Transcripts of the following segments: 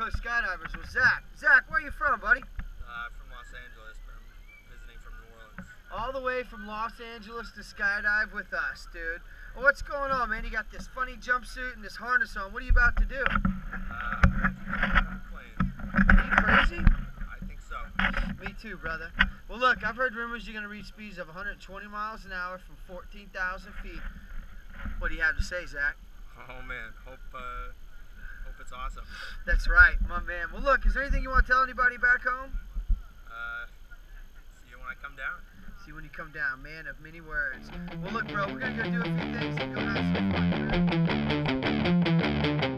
fellow skydivers with Zach. Zach, where are you from, buddy? From Los Angeles, but I'm visiting from New Orleans. All the way from Los Angeles to skydive with us, dude. Well, what's going on, man? You got this funny jumpsuit and this harness on. What are you about to do? Plane. Are you crazy? I think so. Me too, brother. Well, look, I've heard rumors you're going to reach speeds of 120 miles an hour from 14,000 feet. What do you have to say, Zach? Oh man, hope it's awesome. That's right, my man. Well, look, is there anything you want to tell anybody back home? See you when I come down. See you when you come down, man of many words. Well, look, bro, we're going to go do a few things and go have some fun.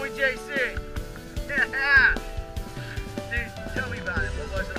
with JC. Yeah. Dude, tell me about it. What was it